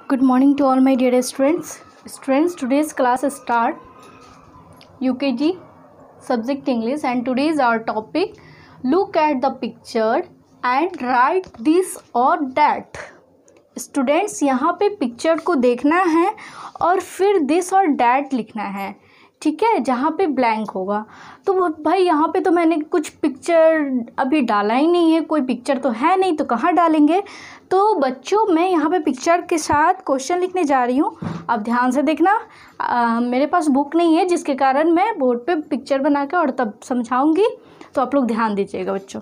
Good morning to all my dear students. Today's class start UKG subject English and today's our topic. Look at the picture and write this or that. Students यहाँ पे picture को देखना है और फिर this और that लिखना है, ठीक है, जहाँ पे ब्लैंक होगा। तो भाई यहाँ पे तो मैंने कुछ पिक्चर अभी डाला ही नहीं है, कोई पिक्चर तो है नहीं, तो कहाँ डालेंगे। तो बच्चों मैं यहाँ पे पिक्चर के साथ क्वेश्चन लिखने जा रही हूँ, आप ध्यान से देखना। मेरे पास बुक नहीं है जिसके कारण मैं बोर्ड पे पिक्चर बना के और तब समझाऊँगी, तो आप लोग ध्यान दीजिएगा बच्चों।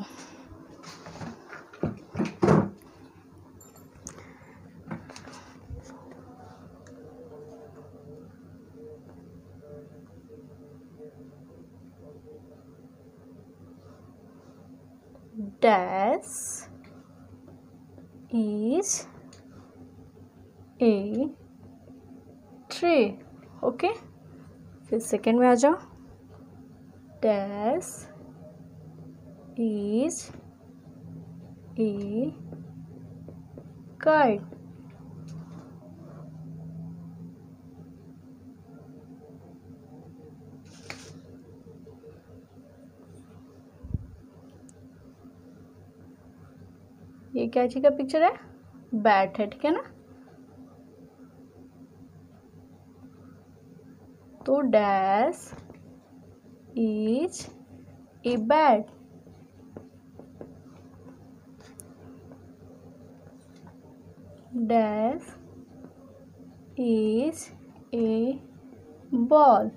Dash is a tree, okay. फिर सेकेंड में आ जाओ। Dash is a kite, ये क्या चीज़ का पिक्चर है? बैट है, ठीक है ना। तो dash is a bat, dash is a ball,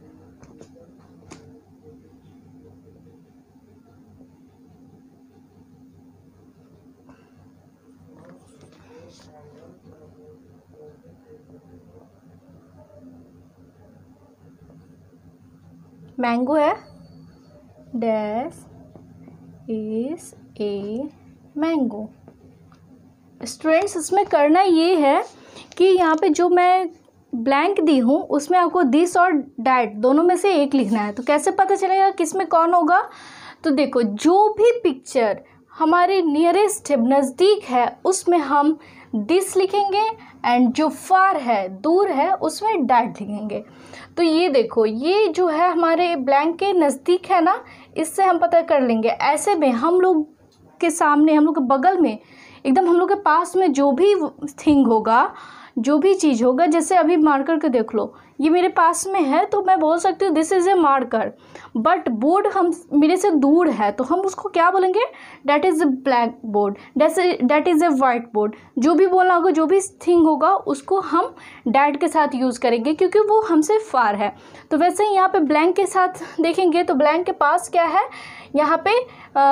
mango है, dash is a mango. Students इसमें करना ये है कि यहाँ पे जो मैं ब्लैंक दी हूँ उसमें आपको दिस और डैट दोनों में से एक लिखना है। तो कैसे पता चलेगा किस में कौन होगा? तो देखो, जो भी पिक्चर हमारे नियरेस्ट नज़दीक है उसमें हम दिस लिखेंगे एंड जो फार है, दूर है, उसमें डैट लिखेंगे। तो ये देखो, ये जो है हमारे ब्लैंक के नज़दीक है ना, इससे हम पता कर लेंगे। ऐसे में हम लोग के सामने, हम लोग के बगल में, एकदम हम लोग के पास में जो भी थिंग होगा, जो भी चीज़ होगा, जैसे अभी मार्कर के देख लो, ये मेरे पास में है तो मैं बोल सकती हूँ this is a marker. But board हम मेरे से दूर है तो हम उसको क्या बोलेंगे? That is a black board, that is a white board. जो भी बोलना होगा, जो भी थिंग होगा, उसको हम डैट के साथ यूज़ करेंगे क्योंकि वो हमसे फार है। तो वैसे ही यहाँ पे ब्लैंक के साथ देखेंगे तो ब्लैंक के पास क्या है? यहाँ पे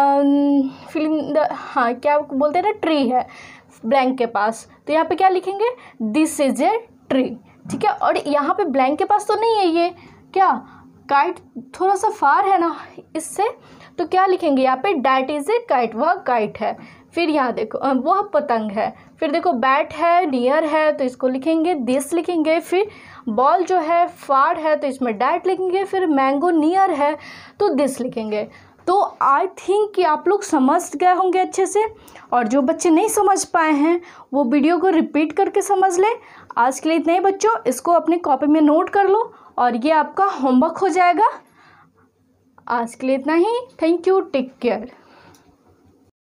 हाँ, क्या बोलते हैं ना, ट्री है ब्लैंक के पास। तो यहाँ पे क्या लिखेंगे? दिस इज ए ट्री, ठीक है। और यहाँ पे ब्लैंक के पास तो नहीं है, ये क्या काइट थोड़ा सा फार है ना इससे, तो क्या लिखेंगे यहाँ पे? डैट इज ए काइट, वह काइट है। फिर यहाँ देखो वह पतंग है। फिर देखो बैट है, नियर है, तो इसको लिखेंगे दिस लिखेंगे। फिर बॉल जो है फार है तो इसमें डैट लिखेंगे। फिर मैंगो नियर है तो दिस लिखेंगे। तो आई थिंक कि आप लोग समझ गए होंगे अच्छे से, और जो बच्चे नहीं समझ पाए हैं वो वीडियो को रिपीट करके समझ लें। आज के लिए इतना ही बच्चों, इसको अपने कॉपी में नोट कर लो और ये आपका होमवर्क हो जाएगा। आज के लिए इतना ही। Thank you, take care.